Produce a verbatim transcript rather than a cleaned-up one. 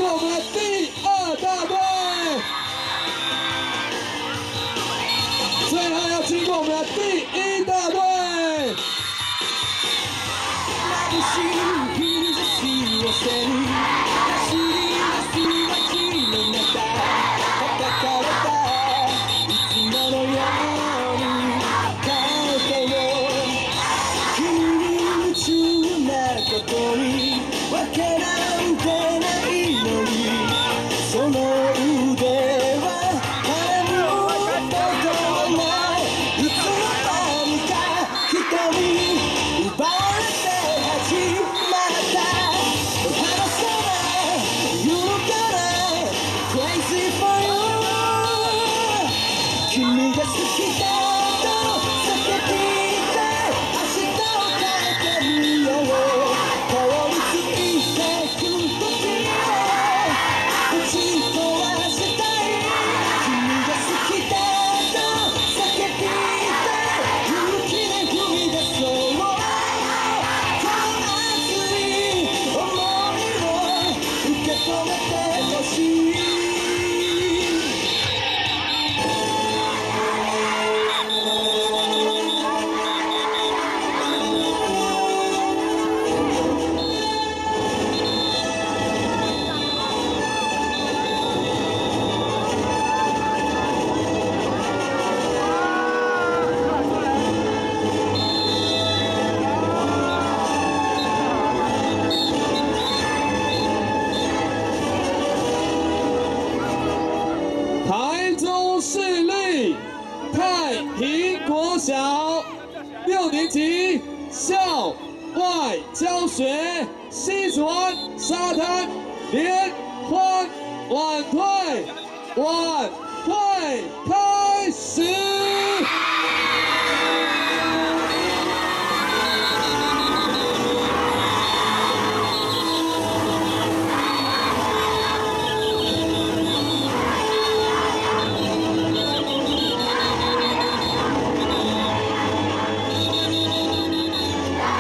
过我们的第二大队，最后要经过我们的第一大队。眩しい日差しを背に走り出す街の中、叩かれたいつものようにカウントを君に夢中なことにわけなんてないのに、その腕は誰も届かない。いつの間にか瞳奪われて始まった。離さない揺るがない Crazy for you。 君が好きだと叫びたい。明日を変えてみよう。通り過ぎてく時を打ち壊したい。君が好きだと叫びたい。勇気で踏み出そう。この熱い想いを受け止めてほしい。台中市立太平国小六年级校外教学西子湾沙滩联欢晚会晚会开始。